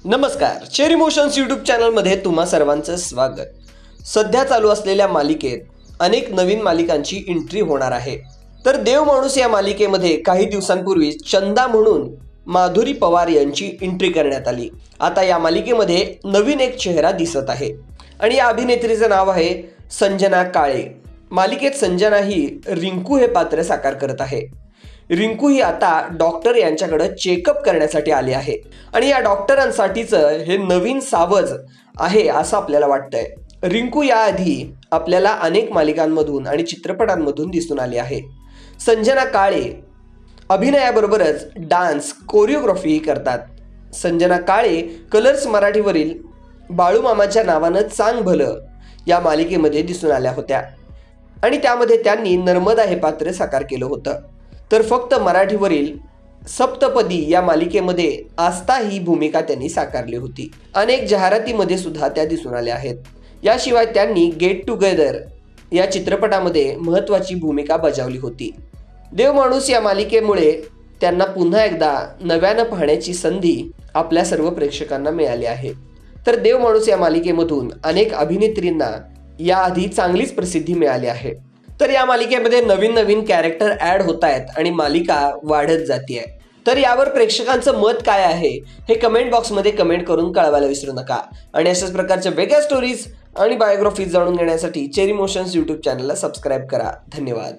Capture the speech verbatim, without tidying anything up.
नमस्कार, cherry Motions YouTube चॅनलमध्ये तुम्हा सर्वांचं स्वागत। सध्या चालू असलेल्या मालिकेत अनेक नवीन मालिकांची एंट्री होणार आहे। तर देव माणूस या मालिकेमध्ये काही दिवसांपूर्वी चंदा म्हणून माधुरी पवार यांची एंट्री करण्यात आली। आता या मालिकेमध्ये नवीन एक चेहरा दिसत आहे आणि या अभिनेत्रीचं नाव आहे संजना काळे। मालिकेत संजना ही रिंकू हे पात्र साकार करत आहे। रिंकू ही आता डॉक्टर यांच्याकडे चेकअप करण्यासाठी आली आहे आणि या डॉक्टरांसाठीचं हे नवीन सावज आहे असं आपल्याला वाटतंय। रिंकू याआधी आपल्याला अनेक मालिकांमधून आणि चित्रपटांमधून दिसून आली आहे। संजना काळे अभिनयाबरोबरच डान्स कोरिओग्राफी करतात। संजना काळे कलर्स मराठीवरील बाळूमामाच्या नावानं चांग भलं या मालिकेमध्ये दिसून आल्या होत्या आणि त्यामध्ये त्यांनी नर्मदा हे पात्र साकार केलं होतं। तर फक्त मराठीवरील सप्तपदी या मालिकेमध्ये आस्था ही भूमिका त्यांनी साकारली होती। अनेक जाहिरातीमध्ये सुद्धा त्या दिसून आल्या आहेत। याशिवाय त्यांनी गेट टुगेदर या चित्रपटामध्ये महत्त्वाची भूमिका बजावली होती। देव माणूस या मालिकेमुळे त्यांना पुन्हा एकदा नव्यानं पाहण्याची संधी आपल्या सर्व प्रेक्षकांना मिळाली आहे। तर देव माणूस या मालिकेमधून अनेक अभिनेत्रींना याआधी चांगलीच प्रसिद्धी मिळाली आहे। तर या मालिकेमध्ये नवीन नवीन कॅरेक्टर ॲड होत आहेत आणि मालिका वाढत जाते आहे। तर यावर प्रेक्षकांचं मत काय आहे हे कमेंट बॉक्समध्ये कमेंट करून कळवायला विसरू नका आणि अशाच प्रकारच्या वेगळ्या स्टोरीज आणि बायोग्राफीज जाणून घेण्यासाठी चेरी मोशन्स यूट्यूब चॅनलला सबस्क्राईब करा। धन्यवाद।